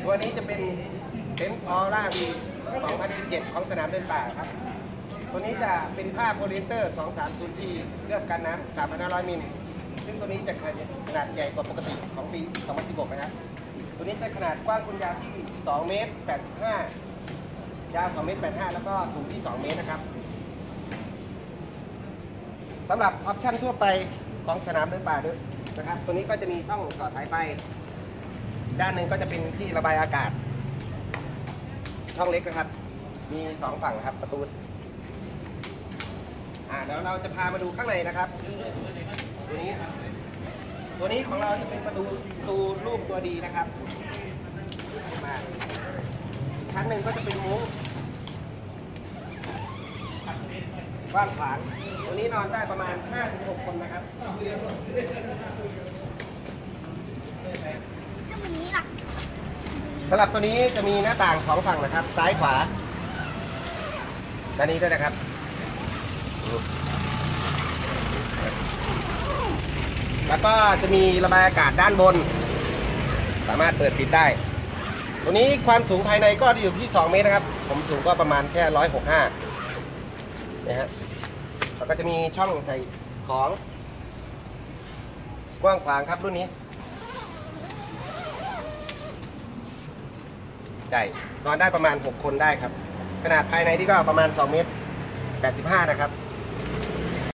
ตัวนี้จะเป็นเต็นท์ออร่าวี2017ของสนามเดินป่าครับตัวนี้จะเป็นผ้าโพลีเอสเตอร์ 230T เคลือบกันน้ำ 3,500 มิลซึ่งตัวนี้จะขนาดใหญ่กว่าปกติของปี 2016 นะครับตัวนี้จะขนาดกว้างคูณยาวที่2 เมตร 85 ยาว2 เมตร 85 แล้วก็สูงที่ 2 เมตรนะครับสำหรับออปชั่นทั่วไปของสนามเดินป่าด้วยนะครับตัวนี้ก็จะมีช่องต่อสายไฟด้านหนึ่งก็จะเป็นที่ระบายอากาศช่องเล็กนะครับมี2ฝั่งครับประตูแล้วเราจะพามาดูข้างในนะครับตัวนี้ของเราจะเป็นประตูรูปตัวดีนะครับมาชั้นหนึ่งก็จะเป็นมุ้งกว้างขวางตัวนี้นอนได้ประมาณ 5-6 คนนะครับสำหรับตัวนี้จะมีหน้าต่าง2ฝั่งนะครับซ้ายขวาด้านนี้ด้วยนะครับแล้วก็จะมีระบายอากาศด้านบนสามารถเปิดปิดได้ตัวนี้ความสูงภายในก็อยู่ที่2 เมตรนะครับผมสูงก็ประมาณแค่165นะฮะแล้วก็จะมีช่องใส่ของกว้างขวางครับรุ่นนี้ได้นอนได้ประมาณ6 คนได้ครับขนาดภายในที่ก็ประมาณ2 เมตร 85นะครับ